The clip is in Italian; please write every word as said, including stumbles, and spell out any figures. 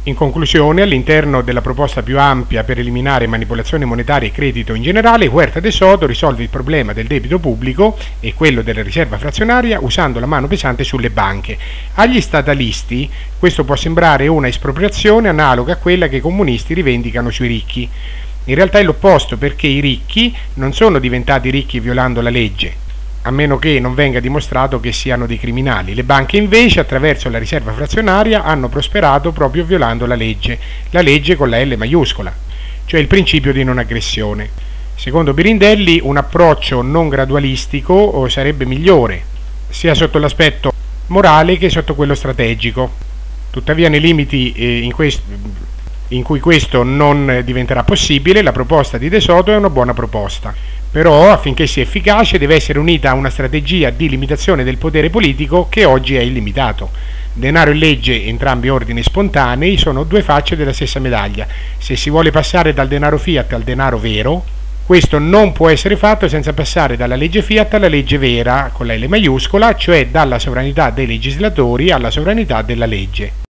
In conclusione, all'interno della proposta più ampia per eliminare manipolazione monetaria e credito in generale, Huerta de Soto risolve il problema del debito pubblico e quello della riserva frazionaria usando la mano pesante sulle banche. Agli statalisti questo può sembrare una espropriazione analoga a quella che i comunisti rivendicano sui ricchi. In realtà è l'opposto, perché i ricchi non sono diventati ricchi violando la legge, a meno che non venga dimostrato che siano dei criminali. Le banche invece, attraverso la riserva frazionaria, hanno prosperato proprio violando la legge, la legge con la L maiuscola, cioè il principio di non aggressione. Secondo Birindelli, un approccio non gradualistico sarebbe migliore, sia sotto l'aspetto morale che sotto quello strategico. Tuttavia, nei limiti eh, in, quest- in cui questo non diventerà possibile, la proposta di De Soto è una buona proposta. Però, affinché sia efficace, deve essere unita a una strategia di limitazione del potere politico che oggi è illimitato. Denaro e legge, entrambi ordini spontanei, sono due facce della stessa medaglia. Se si vuole passare dal denaro fiat al denaro vero, questo non può essere fatto senza passare dalla legge fiat alla legge vera, con la L maiuscola, cioè dalla sovranità dei legislatori alla sovranità della legge.